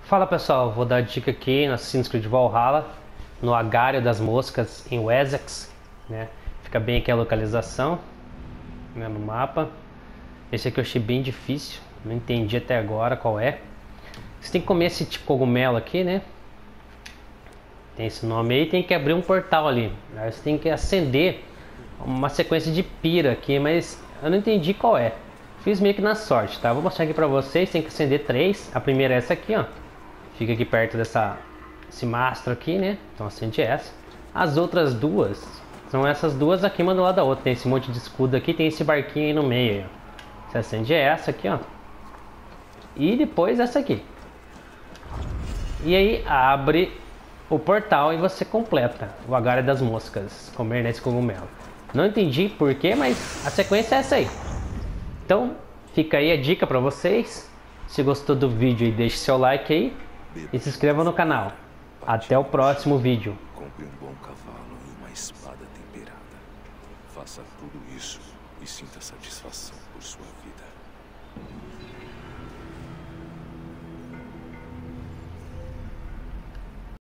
Fala pessoal, vou dar dica aqui no Assassin's Creed Valhalla, no Agário das Moscas em Wessex, né? Fica bem aqui a localização, né, no mapa. Esse aqui eu achei bem difícil, não entendi até agora qual é. Você tem que comer esse tipo cogumelo aqui, né? Tem esse nome aí, tem que abrir um portal ali. Aí você tem que acender uma sequência de pira aqui, mas eu não entendi qual é. Fiz meio que na sorte, tá? Vou mostrar aqui pra vocês, tem que acender três. A primeira é essa aqui, ó. Fica aqui perto desse mastro aqui, né? Então acende essa. As outras duas são essas duas aqui, uma do lado da outra. Tem esse monte de escudo aqui, tem esse barquinho aí no meio. Ó. Você acende essa aqui, ó. E depois essa aqui. E aí abre o portal e você completa o Agário das Moscas, comer nesse cogumelo. Não entendi porquê, mas a sequência é essa aí. Então fica aí a dica pra vocês. Se gostou do vídeo, deixe seu like aí. E se inscreva no canal. Até o próximo vídeo. Compre um bom cavalo e uma espada temperada. Faça tudo isso e sinta satisfação por sua vida.